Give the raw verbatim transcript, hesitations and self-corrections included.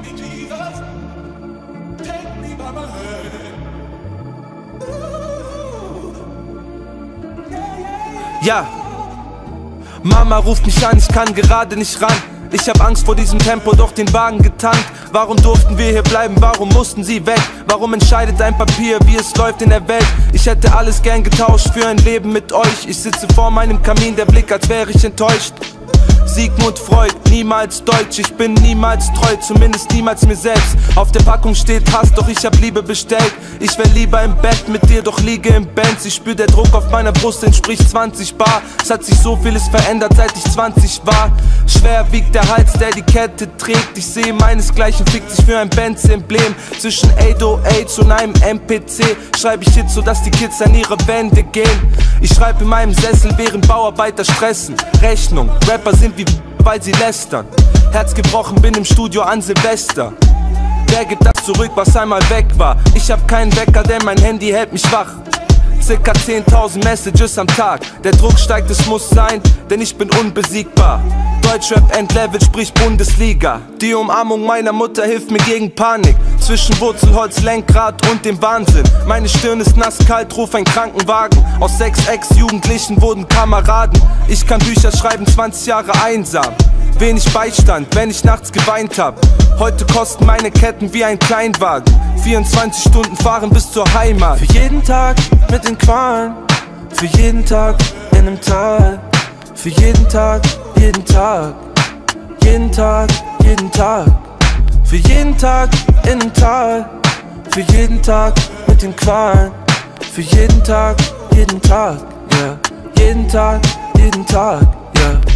Ja, Mama ruft mich an, ich kann gerade nicht ran. Ich hab Angst vor diesem Tempo, doch den Wagen getankt. Warum durften wir hier bleiben, warum mussten sie weg? Warum entscheidet ein Papier, wie es läuft in der Welt? Ich hätte alles gern getauscht für ein Leben mit euch. Ich sitze vor meinem Kamin, der Blick, als wäre ich enttäuscht. Sigmund Freud, niemals deutsch, ich bin niemals treu, zumindest niemals mir selbst. Auf der Packung steht Hass, doch ich hab Liebe bestellt. Ich wär lieber im Bett mit dir, doch liege im Benz. Ich spür, der Druck auf meiner Brust entspricht zwanzig Bar. Es hat sich so vieles verändert, seit ich zwanzig war. Schwer wiegt der Hals, der die Kette trägt. Ich sehe meinesgleichen fickt sich für ein Benz-Emblem. Zwischen acht null acht und einem M P C schreibe ich Hits, sodass die Kids an ihre Wände gehen. Ich schreibe in meinem Sessel, während Bauarbeiter stressen. Rechnung, Rapper sind wie weil sie lästern. Herz gebrochen, bin im Studio an Silvester. Wer gibt das zurück, was einmal weg war? Ich hab keinen Wecker, denn mein Handy hält mich wach. Circa zehntausend Messages am Tag. Der Druck steigt, es muss sein, denn ich bin unbesiegbar. Deutschrap Endlevel, sprich Bundesliga. Die Umarmung meiner Mutter hilft mir gegen Panik. Zwischen Wurzelholz, Lenkrad und dem Wahnsinn. Meine Stirn ist nass kalt, ruf ein Krankenwagen. Aus sechs Ex-Jugendlichen wurden Kameraden. Ich kann Bücher schreiben, zwanzig Jahre einsam. Wenig Beistand, wenn ich nachts geweint hab. Heute kosten meine Ketten wie ein Kleinwagen. vierundzwanzig Stunden fahren bis zur Heimat. Für jeden Tag mit den Qualen, für jeden Tag in einem Tal. Für jeden Tag, jeden Tag, jeden Tag, jeden Tag. Für jeden Tag in einem Tal, für jeden Tag mit den Qualen. Für jeden Tag, jeden Tag, ja, yeah. Jeden Tag, jeden Tag, ja. Yeah.